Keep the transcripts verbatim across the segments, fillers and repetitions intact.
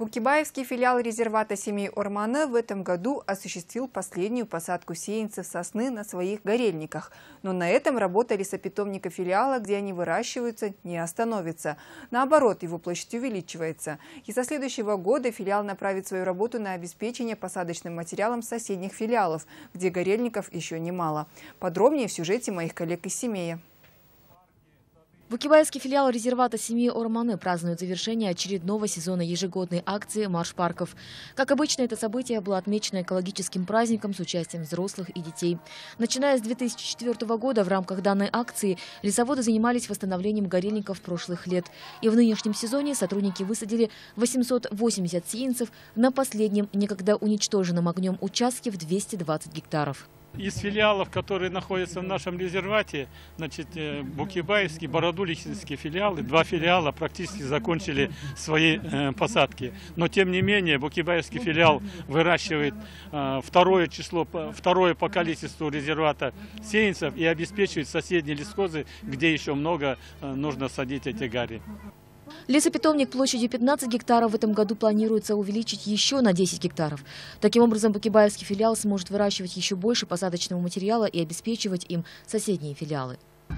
Букибаевский филиал резервата семей Орманы в этом году осуществил последнюю посадку сеянцев сосны на своих горельниках. Но на этом работа лесопитомника филиала, где они выращиваются, не остановится. Наоборот, его площадь увеличивается. И со следующего года филиал направит свою работу на обеспечение посадочным материалом соседних филиалов, где горельников еще немало. Подробнее в сюжете моих коллег из Семея. Букибаевский филиал резервата семьи Орманы празднует завершение очередного сезона ежегодной акции «Марш парков». Как обычно, это событие было отмечено экологическим праздником с участием взрослых и детей. Начиная с две тысячи четвёртого года в рамках данной акции лесоводы занимались восстановлением горельников прошлых лет. И в нынешнем сезоне сотрудники высадили восемьсот восемьдесят сеянцев на последнем, некогда уничтоженном огнем участке в двести двадцать гектаров. Из филиалов, которые находятся в нашем резервате, значит, Букибаевский, Бородулихинский филиалы, два филиала практически закончили свои э, посадки. Но тем не менее, Букибаевский филиал выращивает э, второе число, второе по количеству резервата сеянцев и обеспечивает соседние лесхозы, где еще много э, нужно садить эти гари. Лесопитомник площадью пятнадцать гектаров в этом году планируется увеличить еще на десять гектаров. Таким образом, Букибаевский филиал сможет выращивать еще больше посадочного материала и обеспечивать им соседние филиалы.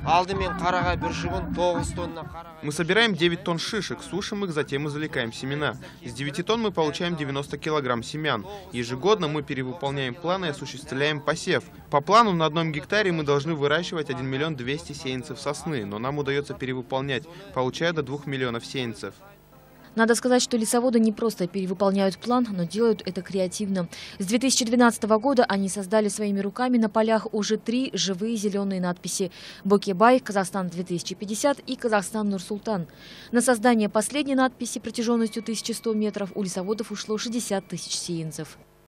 Мы собираем девять тонн шишек, сушим их, затем извлекаем семена. Из девяти тонн мы получаем девяносто килограмм семян. Ежегодно мы перевыполняем планы и осуществляем посев. По плану на одном гектаре мы должны выращивать один миллион двести сеянцев сосны, но нам удается перевыполнять, получая до двух миллионов сеянцев. Надо сказать, что лесоводы не просто перевыполняют план, но делают это креативно. С две тысячи двенадцатого года они создали своими руками на полях уже три живые зеленые надписи: «Букибай», «Казахстан две тысячи пятьдесят» и «Казахстан Нур-Султан». На создание последней надписи протяженностью тысяча сто метров у лесоводов ушло шестьдесят тысяч сеянцев.